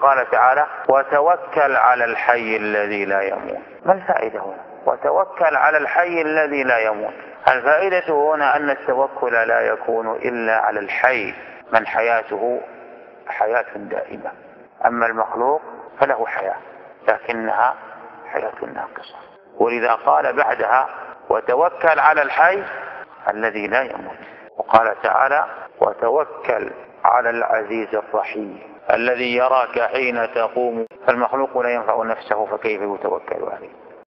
قال تعالى وتوكل على الحي الذي لا يموت. ما الفائدة هنا؟ وتوكل على الحي الذي لا يموت. الفائدة هنا أن التوكل لا يكون إلا على الحي من حياته حياة دائمة. أما المخلوق فله حياة لكنها حياة ناقصة، ولذا قال بعدها وتوكل على الحي الذي لا يموت. وقال تعالى وتوكل على العزيز الرحيم الذي يراك حين تقوم. فالمخلوق لا ينفع نفسه فكيف يتوكل عليه؟